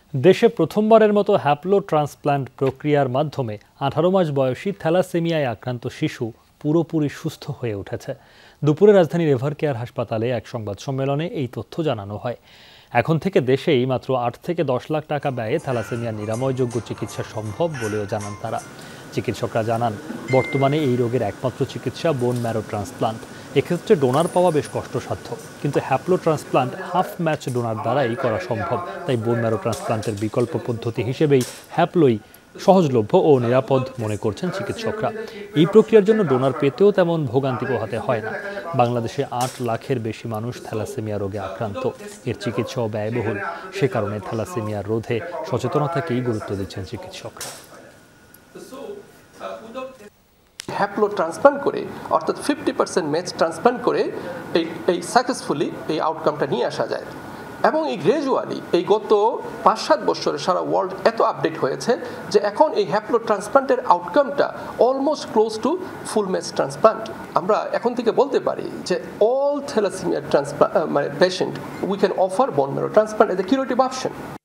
দেশে প্রথমবারের মতো হ্যাপ্লো ট্রান্সপ্লান্ট প্রক্রিয়ার মাধ্যমে 18 মাস বয়সী থ্যালাসেমিয়ায় আক্রান্ত শিশু পুরোপুরি সুস্থ হয়ে উঠেছে। দুপুরে রাজধানীর এভার কেয়ার হাসপাতালে এক সংবাদ সম্মেলনে এই তথ্য জানানো হয়। এখন থেকে দেশেই মাত্র 8 থেকে 10 লাখ টাকা ব্যয়ে থ্যালাসেমিয়া নিরাময়যোগ্য চিকিৎসা সম্ভব বলেও জানান তারা। চিকিৎসকরা জানান, বর্তমানে এই রোগের একমাত্র চিকিৎসা বোন ম্যারো ট্রান্সপ্লান্ট। এক্ষেত্রে ডোনার পাওয়া বেশ কষ্টসাধ্য, কিন্তু haplo transplant half match donor দ্বারাই করা সম্ভব। তাই বোন ম্যারো ট্রান্সপ্লান্টের বিকল্প পদ্ধতি হিসেবেই হ্যাপ্লোই সহজলভ্য ও নিরাপদ মনে করছেন চিকিৎসকরা। এই প্রক্রিয়ার জন্য ডোনার পেতেও তেমন ভোগান্তি পোহাতে হয় না। বাংলাদেশে 8 লাখের বেশি মানুষ থ্যালাসেমিয়া রোগে আক্রান্ত। এর চিকিৎসাও ব্যয়বহুল। সে কারণে থ্যালাসেমিয়া রোধে সচেতনতাকেই গুরুত্ব দিচ্ছেন চিকিৎসকরা। হ্যাপ্লো ট্রান্সপ্লান্ট করে অর্থাৎ 50% ম্যাচ ট্রান্সপ্লান্ট করে এই সাকসেসফুলি এই আউটকামটা নিয়ে আসা যায়। এবং এই গ্র্যাজুয়ালি এই গত 5-7 বছরে সারা ওয়ার্ল্ড এত আপডেট হয়েছে যে এখন এই হ্যাপ্লো ট্রান্সপ্লান্টের আউটকামটা almost close to full match transplant. আমরা এখন থেকে বলতে পারি যে all thalassemia patient we can offer bone marrow transplant as a curative option.